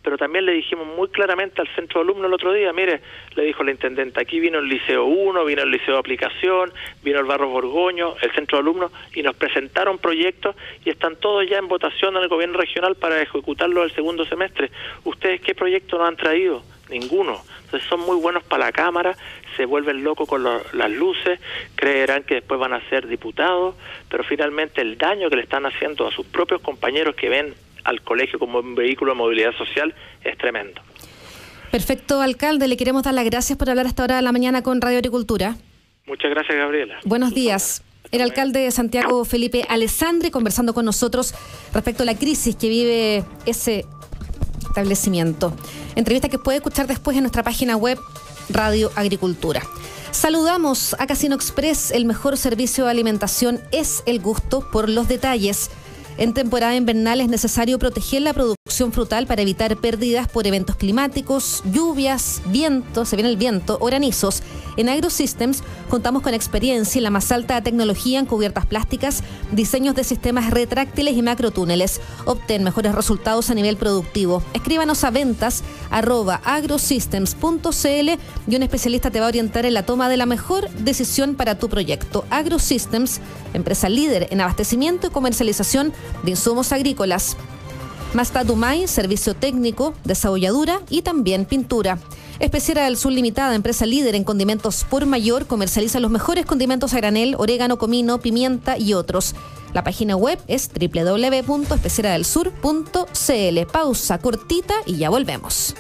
pero también le dijimos muy claramente al centro de alumnos el otro día, mire, le dijo la intendenta, aquí vino el Liceo 1, vino el Liceo de Aplicación, vino el Barros Borgoño, el centro de alumnos, y nos presentaron proyectos y están todos ya en votación en el gobierno regional para ejecutarlo el segundo semestre. ¿Ustedes qué proyectos nos han traído? Ninguno. Entonces son muy buenos para la Cámara, se vuelven locos con las luces, creerán que después van a ser diputados, pero finalmente el daño que le están haciendo a sus propios compañeros que ven al colegio como un vehículo de movilidad social es tremendo. Perfecto, alcalde, le queremos dar las gracias por hablar a esta hora de la mañana con Radio Agricultura. Muchas gracias, Gabriela. Buenos días. El alcalde de Santiago, Felipe Alessandri, conversando con nosotros respecto a la crisis que vive ese establecimiento. Entrevista que puede escuchar después en nuestra página web Radio Agricultura. Saludamos a Casino Express. El mejor servicio de alimentación es el gusto por los detalles. En temporada invernal es necesario proteger la producción frutal para evitar pérdidas por eventos climáticos, lluvias, viento, se viene el viento, o granizos. En AgroSystems contamos con experiencia y la más alta tecnología en cubiertas plásticas, diseños de sistemas retráctiles y macrotúneles. Obtén mejores resultados a nivel productivo. Escríbanos a ventas@agrosystems.cl y un especialista te va a orientar en la toma de la mejor decisión para tu proyecto. AgroSystems, empresa líder en abastecimiento y comercialización de insumos agrícolas. Mazda Dumay, servicio técnico, desabolladura y también pintura. Especiera del Sur Limitada, empresa líder en condimentos por mayor, comercializa los mejores condimentos a granel, orégano, comino, pimienta y otros. La página web es www.especiaradelsur.cl. Pausa cortita y ya volvemos.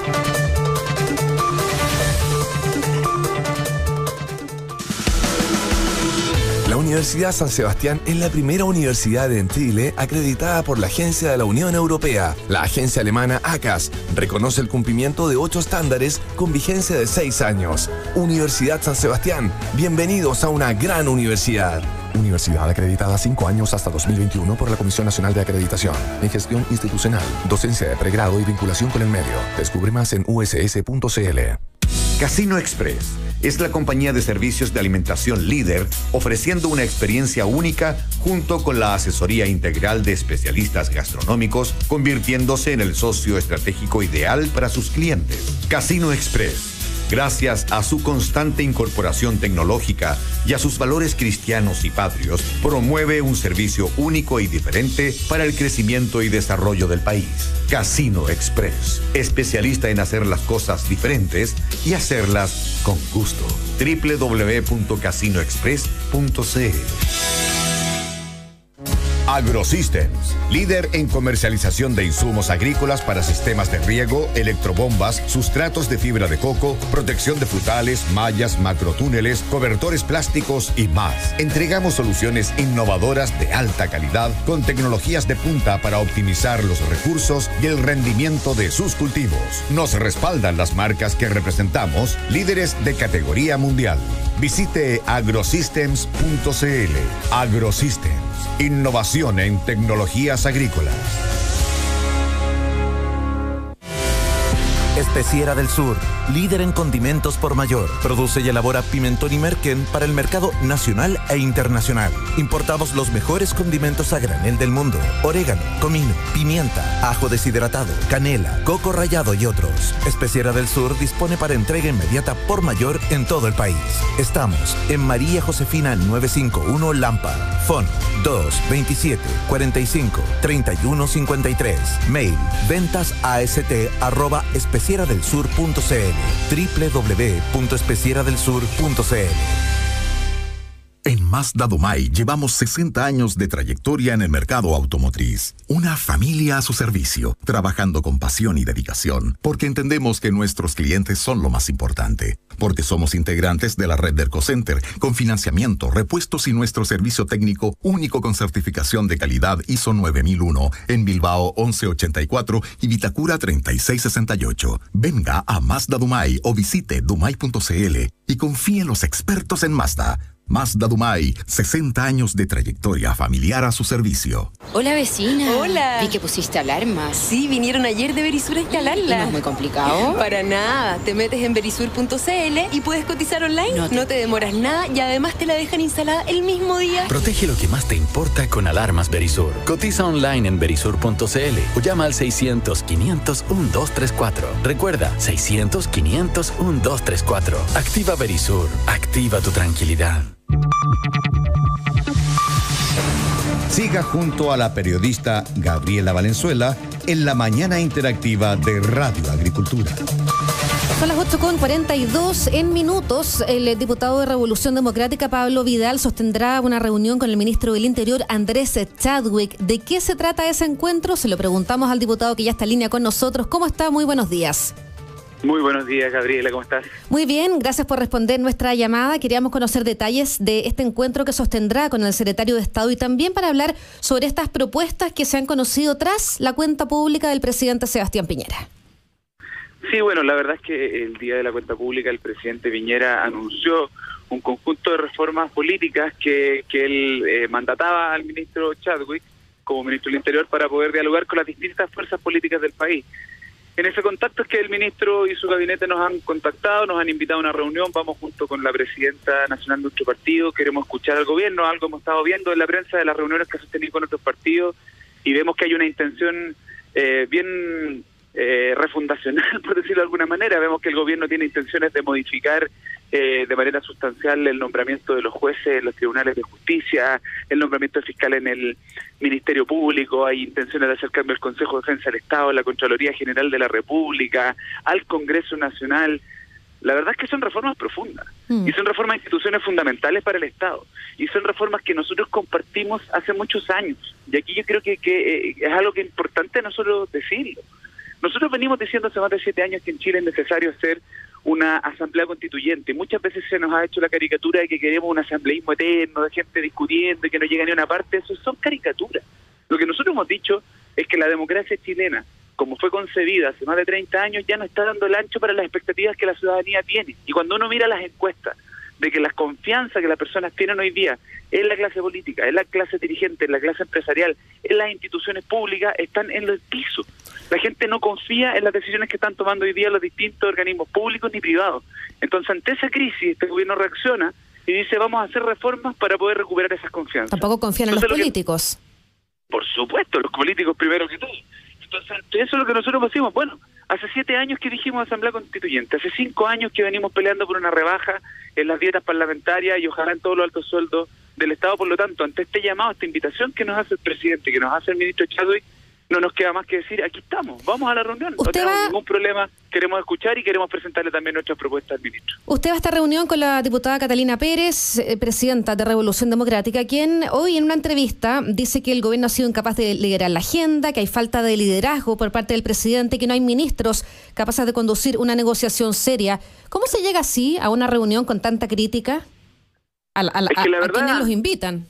La Universidad San Sebastián es la primera universidad en Chile acreditada por la Agencia de la Unión Europea. La agencia alemana ACAS reconoce el cumplimiento de 8 estándares con vigencia de 6 años. Universidad San Sebastián, bienvenidos a una gran universidad. Universidad acreditada 5 años hasta 2021 por la Comisión Nacional de Acreditación en Gestión Institucional, Docencia de Pregrado y Vinculación con el Medio. Descubre más en uss.cl. Casino Express es la compañía de servicios de alimentación líder, ofreciendo una experiencia única junto con la asesoría integral de especialistas gastronómicos, convirtiéndose en el socio estratégico ideal para sus clientes. Casino Express, gracias a su constante incorporación tecnológica y a sus valores cristianos y patrios, promueve un servicio único y diferente para el crecimiento y desarrollo del país. Casino Express, especialista en hacer las cosas diferentes y hacerlas con gusto. www.casinoexpress.cl. AgroSystems, líder en comercialización de insumos agrícolas para sistemas de riego, electrobombas, sustratos de fibra de coco, protección de frutales, mallas, macrotúneles, cobertores plásticos y más. Entregamos soluciones innovadoras de alta calidad con tecnologías de punta para optimizar los recursos y el rendimiento de sus cultivos. Nos respaldan las marcas que representamos, líderes de categoría mundial. Visite agrosystems.cl. AgroSystems, innovación en tecnologías agrícolas. Especiera del Sur, líder en condimentos por mayor. Produce y elabora pimentón y merquén para el mercado nacional e internacional. Importamos los mejores condimentos a granel del mundo. Orégano, comino, pimienta, ajo deshidratado, canela, coco rallado y otros. Especiera del Sur dispone para entrega inmediata por mayor en todo el país. Estamos en María Josefina 951 Lampa. Phone 227-45-3153. Mail ventasast@especieradelsur.cl. www.especieradelsur.cl. En Mazda Dumay llevamos 60 años de trayectoria en el mercado automotriz. Una familia a su servicio, trabajando con pasión y dedicación, porque entendemos que nuestros clientes son lo más importante. Porque somos integrantes de la red del Ecocenter, con financiamiento, repuestos y nuestro servicio técnico único con certificación de calidad ISO 9001 en Bilbao 1184 y Vitacura 3668. Venga a Mazda Dumay o visite dumay.cl y confíe en los expertos en Mazda. Mazda Dumay, 60 años de trayectoria familiar a su servicio. Hola, vecina. Hola. Vi que pusiste alarmas. Sí, vinieron ayer de Verisur a instalarla. ¿No es muy complicado? Para nada. Te metes en verisur.cl y puedes cotizar online. No te demoras nada y además te la dejan instalada el mismo día. Protege lo que más te importa con alarmas Verisur. Cotiza online en verisur.cl o llama al 600-500-1234. Recuerda, 600-500-1234. Activa Verisur. Activa tu tranquilidad. Siga junto a la periodista Gabriela Valenzuela en la mañana interactiva de Radio Agricultura. Son las 8:42 en minutos. El diputado de Revolución Democrática, Pablo Vidal, sostendrá una reunión con el ministro del Interior, Andrés Chadwick. ¿De qué se trata ese encuentro? Se lo preguntamos al diputado que ya está en línea con nosotros. ¿Cómo está? Muy buenos días. Muy buenos días, Gabriela, ¿cómo estás? Muy bien, gracias por responder nuestra llamada. Queríamos conocer detalles de este encuentro que sostendrá con el secretario de Estado y también para hablar sobre estas propuestas que se han conocido tras la cuenta pública del presidente Sebastián Piñera. Sí, bueno, la verdad es que el día de la cuenta pública el presidente Piñera anunció un conjunto de reformas políticas que él mandataba al ministro Chadwick como ministro del Interior para poder dialogar con las distintas fuerzas políticas del país. En ese contacto es que el ministro y su gabinete nos han contactado, nos han invitado a una reunión, vamos junto con la presidenta nacional de nuestro partido, queremos escuchar al gobierno, algo hemos estado viendo en la prensa de las reuniones que ha sostenido con otros partidos y vemos que hay una intención bien refundacional, por decirlo de alguna manera. Vemos que el gobierno tiene intenciones de modificar de manera sustancial el nombramiento de los jueces en los tribunales de justicia, el nombramiento de fiscal en el Ministerio Público, hay intenciones de hacer cambio al Consejo de Defensa del Estado, a la Contraloría General de la República, al Congreso Nacional. La verdad es que son reformas profundas y son reformas de instituciones fundamentales para el Estado y son reformas que nosotros compartimos hace muchos años y aquí yo creo que es algo que es importante nosotros decirlo. Nosotros venimos diciendo hace más de 7 años que en Chile es necesario hacer una asamblea constituyente. Muchas veces se nos ha hecho la caricatura de que queremos un asambleísmo eterno, de gente discutiendo y que no llega ni a una parte. Eso son caricaturas. Lo que nosotros hemos dicho es que la democracia chilena, como fue concebida hace más de 30 años, ya no está dando el ancho para las expectativas que la ciudadanía tiene. Y cuando uno mira las encuestas de que la confianza que las personas tienen hoy día en la clase política, en la clase dirigente, en la clase empresarial, en las instituciones públicas, están en el piso. La gente no confía en las decisiones que están tomando hoy día los distintos organismos públicos ni privados. Entonces, ante esa crisis, este gobierno reacciona y dice, vamos a hacer reformas para poder recuperar esas confianzas. Tampoco confían en los políticos. Por supuesto, los políticos primero que todo. Entonces, eso es lo que nosotros decimos. Bueno, hace 7 años que dijimos Asamblea Constituyente, hace 5 años que venimos peleando por una rebaja en las dietas parlamentarias y ojalá en todos los altos sueldos del Estado. Por lo tanto, ante este llamado, esta invitación que nos hace el presidente, que nos hace el ministro Chadwick, no nos queda más que decir, aquí estamos, vamos a la reunión, no tenemos ningún problema, queremos escuchar y queremos presentarle también nuestras propuestas al ministro. Usted va a esta reunión con la diputada Catalina Pérez, presidenta de Revolución Democrática, quien hoy en una entrevista dice que el gobierno ha sido incapaz de liderar la agenda, que hay falta de liderazgo por parte del presidente, que no hay ministros capaces de conducir una negociación seria. ¿Cómo se llega así a una reunión con tanta crítica a quienes los invitan?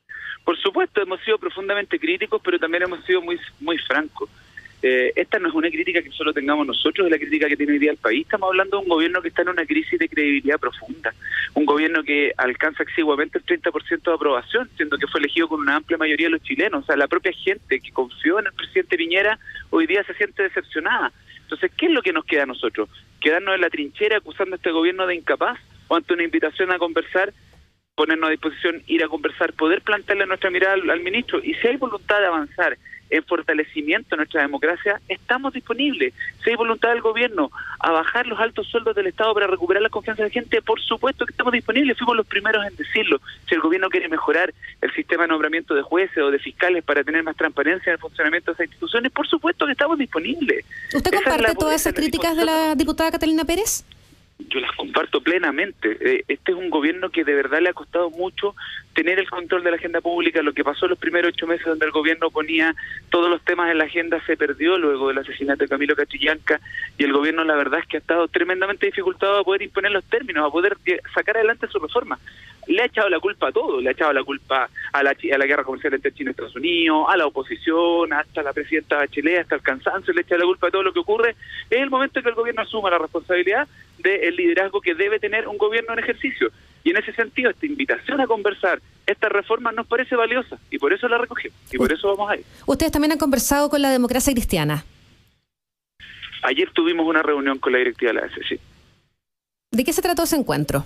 Por supuesto, hemos sido profundamente críticos, pero también hemos sido muy francos. Esta no es una crítica que solo tengamos nosotros, es la crítica que tiene hoy día el país. Estamos hablando de un gobierno que está en una crisis de credibilidad profunda, un gobierno que alcanza exiguamente el 30% de aprobación, siendo que fue elegido con una amplia mayoría de los chilenos. O sea, la propia gente que confió en el presidente Piñera hoy día se siente decepcionada. Entonces, ¿qué es lo que nos queda a nosotros? ¿Quedarnos en la trinchera acusando a este gobierno de incapaz o ante una invitación a conversar? Ponernos a disposición, ir a conversar, poder plantearle nuestra mirada al ministro. Y si hay voluntad de avanzar en fortalecimiento de nuestra democracia, estamos disponibles. Si hay voluntad del gobierno a bajar los altos sueldos del Estado para recuperar la confianza de la gente, por supuesto que estamos disponibles. Fuimos los primeros en decirlo. Si el gobierno quiere mejorar el sistema de nombramiento de jueces o de fiscales para tener más transparencia en el funcionamiento de esas instituciones, por supuesto que estamos disponibles. ¿Usted comparte todas esas críticas de la diputada Catalina Pérez? Yo las comparto plenamente. Este es un gobierno que de verdad le ha costado mucho tener el control de la agenda pública. Lo que pasó los primeros 8 meses donde el gobierno ponía todos los temas en la agenda se perdió luego del asesinato de Camilo Catrillanca y el gobierno la verdad es que ha estado tremendamente dificultado a poder imponer los términos, a poder sacar adelante su reforma. Le ha echado la culpa a todo, le ha echado la culpa a la guerra comercial entre China y Estados Unidos, a la oposición, hasta la presidenta Bachelet, hasta el cansancio, le echa la culpa a todo lo que ocurre. Es el momento en que el gobierno asuma la responsabilidad del liderazgo que debe tener un gobierno en ejercicio. Y en ese sentido, esta invitación a conversar, esta reforma nos parece valiosa y por eso la recogemos y por eso vamos a ir. Ustedes también han conversado con la Democracia Cristiana. Ayer tuvimos una reunión con la directiva de la ADC, sí. ¿De qué se trató ese encuentro?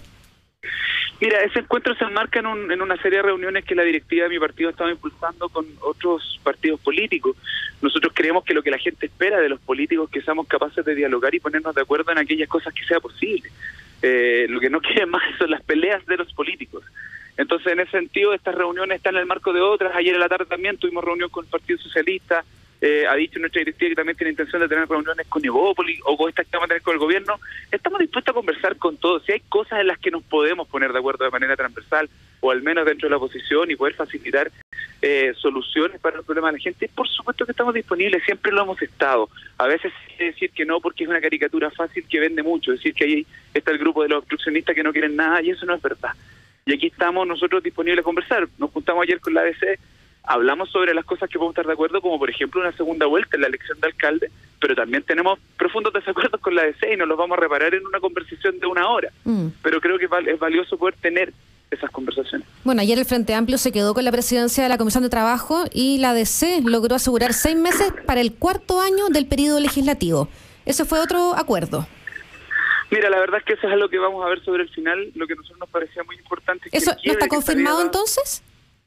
Mira, ese encuentro se enmarca en una serie de reuniones que la directiva de mi partido estaba impulsando con otros partidos políticos. Nosotros creemos que lo que la gente espera de los políticos es que seamos capaces de dialogar y ponernos de acuerdo en aquellas cosas que sea posible. Lo que no quieren más son las peleas de los políticos. Entonces, en ese sentido, estas reuniones están en el marco de otras. Ayer en la tarde también tuvimos reunión con el Partido Socialista. Ha dicho nuestra directiva que también tiene intención de tener reuniones con Evópolis o con estas que vamos a tener con el gobierno. Estamos dispuestos a conversar con todos. Si hay cosas en las que nos podemos poner de acuerdo de manera transversal o al menos dentro de la oposición y poder facilitar soluciones para el problema de la gente, por supuesto que estamos disponibles, siempre lo hemos estado. A veces hay que decir que no porque es una caricatura fácil que vende mucho, decir que ahí está el grupo de los obstruccionistas que no quieren nada y eso no es verdad. Y aquí estamos nosotros disponibles a conversar. Nos juntamos ayer con la ADC, hablamos sobre las cosas que podemos estar de acuerdo, como por ejemplo una segunda vuelta en la elección de alcalde, pero también tenemos profundos desacuerdos con la ADC y nos los vamos a reparar en una conversación de 1 hora. Pero creo que es valioso poder tener esas conversaciones. Bueno, ayer el Frente Amplio se quedó con la presidencia de la Comisión de Trabajo y la ADC logró asegurar 6 meses para el 4º año del periodo legislativo. Ese fue otro acuerdo. Mira, la verdad es que eso es algo que vamos a ver sobre el final. Lo que a nosotros nos parecía muy importante es ¿eso no está confirmado entonces?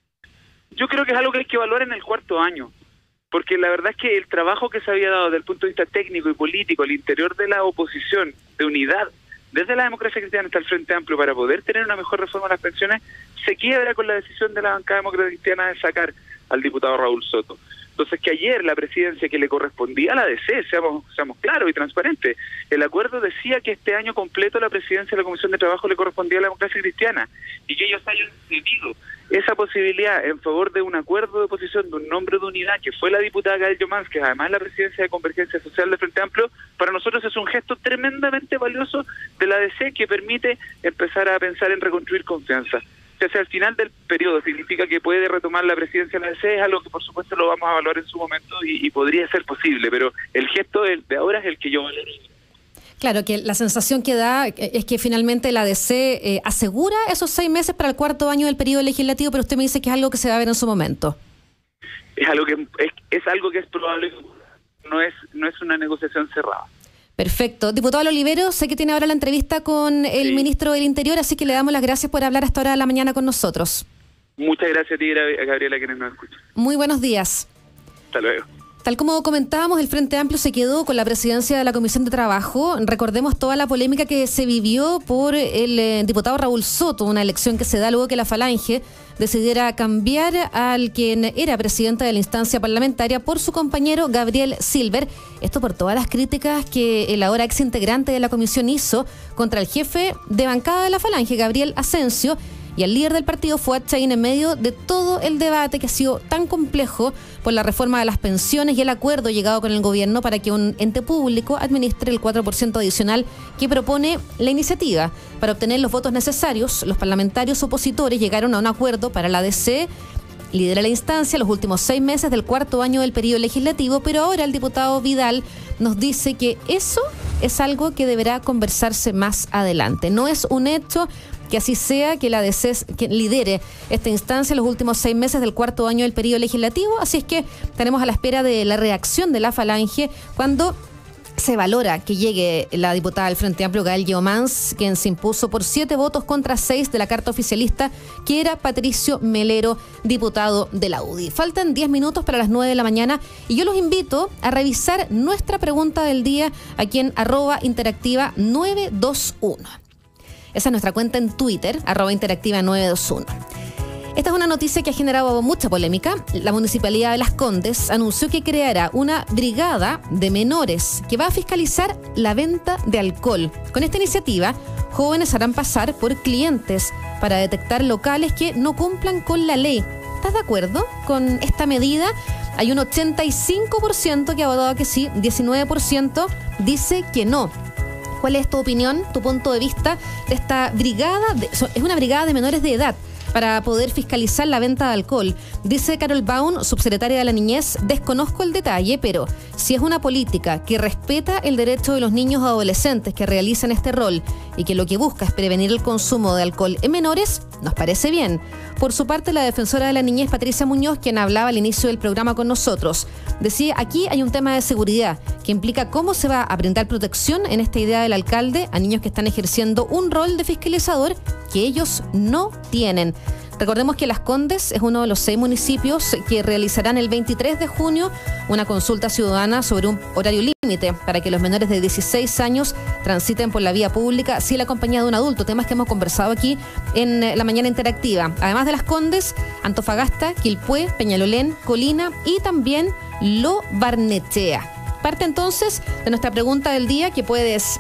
Yo creo que es algo que hay que evaluar en el 4º año, porque la verdad es que el trabajo que se había dado desde el punto de vista técnico y político al interior de la oposición, de unidad, desde la Democracia Cristiana hasta el Frente Amplio para poder tener una mejor reforma de las pensiones, se quiebra con la decisión de la bancada Democrática Cristiana de sacar al diputado Raúl Soto. Entonces, que ayer la presidencia que le correspondía a la ADC, seamos claros y transparentes, el acuerdo decía que este año completo la presidencia de la Comisión de Trabajo le correspondía a la Democracia Cristiana y que ellos hayan cedido esa posibilidad en favor de un acuerdo de oposición, de un nombre de unidad, que fue la diputada Gael Yomans, que además la presidencia de Convergencia Social del Frente Amplio, para nosotros es un gesto tremendamente valioso de la ADC que permite empezar a pensar en reconstruir confianza. O sea, al final del periodo significa que puede retomar la presidencia de la ADC, es algo que por supuesto lo vamos a evaluar en su momento y podría ser posible, pero el gesto de ahora es el que yo valoro. Claro, que la sensación que da es que finalmente la ADC asegura esos 6 meses para el 4º año del periodo legislativo, pero usted me dice que es algo que se va a ver en su momento. Es algo que es probable, no es una negociación cerrada. Perfecto. Diputado Olivero, sé que tiene ahora la entrevista con el ministro del Interior, así que le damos las gracias por hablar hasta ahora de la mañana con nosotros. Muchas gracias a ti, Gabriela, quienes nos escuchan. Muy buenos días. Hasta luego. Tal como comentábamos, el Frente Amplio se quedó con la presidencia de la Comisión de Trabajo. Recordemos toda la polémica que se vivió por el diputado Raúl Soto, una elección que se da luego que la Falange decidiera cambiar al quien era presidente de la instancia parlamentaria por su compañero Gabriel Silver. Esto por todas las críticas que el ahora ex integrante de la comisión hizo contra el jefe de bancada de la Falange, Gabriel Asensio, y el líder del partido Fuad Chahín en medio de todo el debate que ha sido tan complejo por la reforma de las pensiones y el acuerdo llegado con el gobierno para que un ente público administre el 4% adicional que propone la iniciativa. Para obtener los votos necesarios, los parlamentarios opositores llegaron a un acuerdo para la ADC lidera la instancia los últimos 6 meses del 4º año del periodo legislativo, pero ahora el diputado Vidal nos dice que eso es algo que deberá conversarse más adelante. No es un hecho que así sea, que la ADC que lidere esta instancia los últimos 6 meses del 4º año del periodo legislativo, así es que estaremos a la espera de la reacción de la Falange cuando se valora que llegue la diputada del Frente Amplio, Gael Yomans, quien se impuso por 7 votos contra 6 de la carta oficialista, que era Patricio Melero, diputado de la UDI. Faltan 10 minutos para las 9 de la mañana y yo los invito a revisar nuestra pregunta del día aquí en @interactiva921. Esa es nuestra cuenta en Twitter, @interactiva921. Esta es una noticia que ha generado mucha polémica. La Municipalidad de Las Condes anunció que creará una brigada de menores que va a fiscalizar la venta de alcohol. Con esta iniciativa, jóvenes harán pasar por clientes para detectar locales que no cumplan con la ley. ¿Estás de acuerdo con esta medida? Hay un 85% que ha votado que sí, 19% dice que no. ¿Cuál es tu opinión, tu punto de vista de esta brigada? Es una brigada de menores de edad. para poder fiscalizar la venta de alcohol. Dice Carol Baum, subsecretaria de la Niñez, desconozco el detalle, pero si es una política que respeta el derecho de los niños o adolescentes que realizan este rol y que lo que busca es prevenir el consumo de alcohol en menores, nos parece bien. Por su parte, la defensora de la Niñez, Patricia Muñoz, quien hablaba al inicio del programa con nosotros, decía, aquí hay un tema de seguridad que implica cómo se va a brindar protección en esta idea del alcalde a niños que están ejerciendo un rol de fiscalizador que ellos no tienen. Recordemos que Las Condes es uno de los 6 municipios que realizarán el 23 de junio una consulta ciudadana sobre un horario límite para que los menores de 16 años transiten por la vía pública sin la compañía de un adulto, temas que hemos conversado aquí en la mañana interactiva. Además de Las Condes, Antofagasta, Quilpué, Peñalolén, Colina y también Lo Barnechea. Parte entonces de nuestra pregunta del día que puedes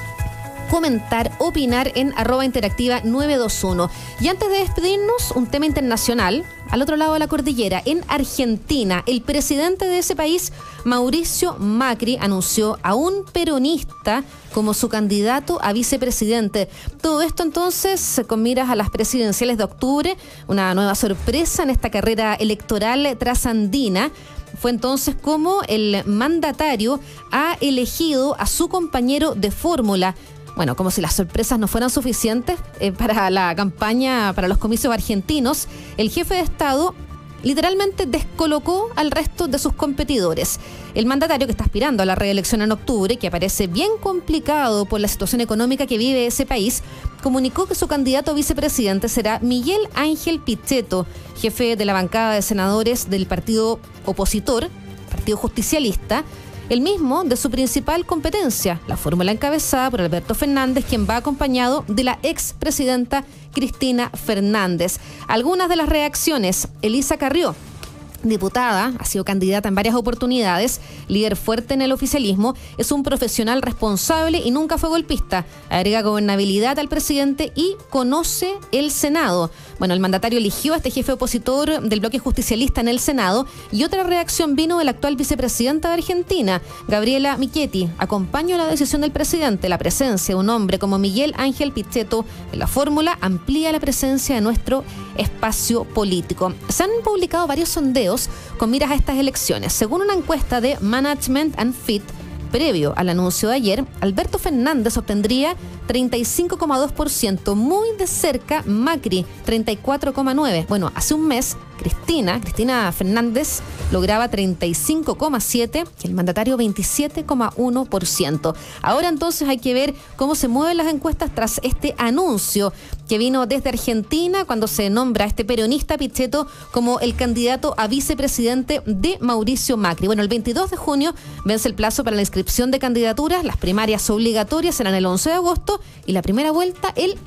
comentar, opinar en @interactiva921. Y antes de despedirnos, un tema internacional. Al otro lado de la cordillera, en Argentina, el presidente de ese país, Mauricio Macri, anunció a un peronista como su candidato a vicepresidente. Todo esto entonces con miras a las presidenciales de octubre, una nueva sorpresa en esta carrera electoral trasandina. Fue entonces como el mandatario ha elegido a su compañero de fórmula. Bueno, como si las sorpresas no fueran suficientes para la campaña, para los comicios argentinos, el jefe de Estado literalmente descolocó al resto de sus competidores. El mandatario, que está aspirando a la reelección en octubre, que aparece bien complicado por la situación económica que vive ese país, comunicó que su candidato a vicepresidente será Miguel Ángel Pichetto, jefe de la bancada de senadores del partido opositor, Partido Justicialista, el mismo de su principal competencia, la fórmula encabezada por Alberto Fernández, quien va acompañado de la expresidenta Cristina Fernández. Algunas de las reacciones: Elisa Carrió, diputada, ha sido candidata en varias oportunidades, líder fuerte en el oficialismo, es un profesional responsable y nunca fue golpista. Agrega gobernabilidad al presidente y conoce el Senado. Bueno, el mandatario eligió a este jefe opositor del bloque justicialista en el Senado. Y otra reacción vino de la actual vicepresidenta de Argentina, Gabriela Michetti. Acompañó la decisión del presidente. La presencia de un hombre como Miguel Ángel Pichetto en la fórmula amplía la presencia de nuestro espacio político. Se han publicado varios sondeos con miras a estas elecciones. Según una encuesta de Management and Fit, previo al anuncio de ayer, Alberto Fernández obtendría 35,2%, muy de cerca Macri, 34,9%. Bueno, hace un mes, Cristina Fernández lograba 35,7% y el mandatario 27,1%. Ahora entonces hay que ver cómo se mueven las encuestas tras este anuncio que vino desde Argentina cuando se nombra a este peronista Pichetto como el candidato a vicepresidente de Mauricio Macri. Bueno, el 22 de junio vence el plazo para la inscripción de candidaturas. Las primarias obligatorias serán el 11 de agosto y la primera vuelta el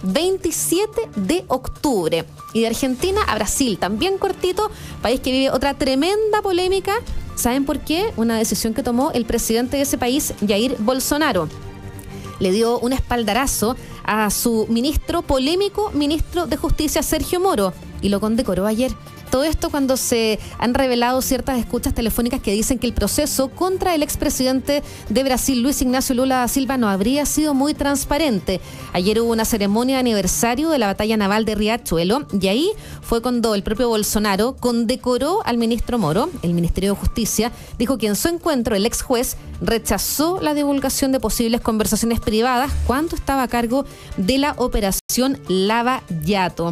27 de octubre. Y de Argentina a Brasil, también cortito, país que vive otra tremenda polémica. ¿Saben por qué? Una decisión que tomó el presidente de ese país, Jair Bolsonaro. Le dio un espaldarazo a su polémico ministro de Justicia, Sergio Moro, y lo condecoró ayer. Todo esto cuando se han revelado ciertas escuchas telefónicas que dicen que el proceso contra el expresidente de Brasil, Luis Ignacio Lula da Silva, no habría sido muy transparente. Ayer hubo una ceremonia de aniversario de la batalla naval de Riachuelo y ahí fue cuando el propio Bolsonaro condecoró al ministro Moro. El Ministerio de Justicia dijo que en su encuentro el ex juez rechazó la divulgación de posibles conversaciones privadas cuando estaba a cargo de la operación Lava Jato.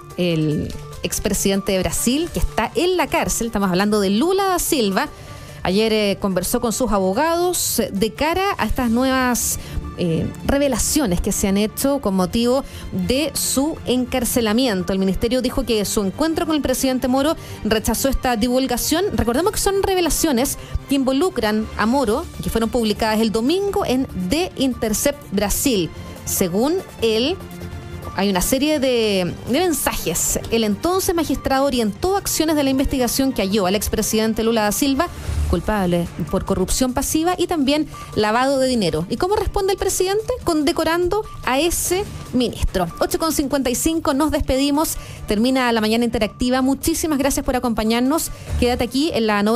El expresidente de Brasil, que está en la cárcel, estamos hablando de Lula da Silva, ayer conversó con sus abogados de cara a estas nuevas revelaciones que se han hecho con motivo de su encarcelamiento. El ministerio dijo que su encuentro con el presidente Moro rechazó esta divulgación. Recordemos que son revelaciones que involucran a Moro, que fueron publicadas el domingo en The Intercept Brasil. Según él, hay una serie de mensajes. El entonces magistrado orientó acciones de la investigación que halló al expresidente Lula da Silva culpable por corrupción pasiva y también lavado de dinero. ¿Y cómo responde el presidente? Condecorando a ese ministro. 8:55, nos despedimos. Termina la mañana interactiva. Muchísimas gracias por acompañarnos. Quédate aquí en la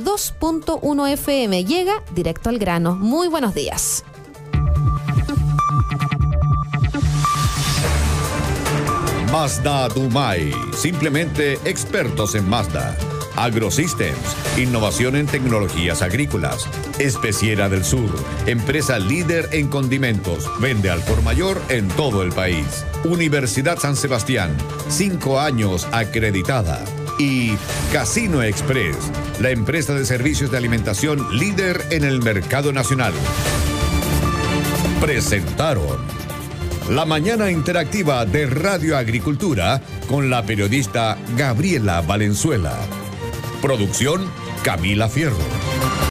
92.1 FM. Llega directo al grano. Muy buenos días. Mazda Dumay, simplemente expertos en Mazda. AgroSystems, innovación en tecnologías agrícolas. Especiera del Sur, empresa líder en condimentos, vende al por mayor en todo el país. Universidad San Sebastián, 5 años acreditada. Y Casino Express, la empresa de servicios de alimentación líder en el mercado nacional. Presentaron La Mañana Interactiva de Radio Agricultura con la periodista Gabriela Valenzuela. Producción Camila Fierro.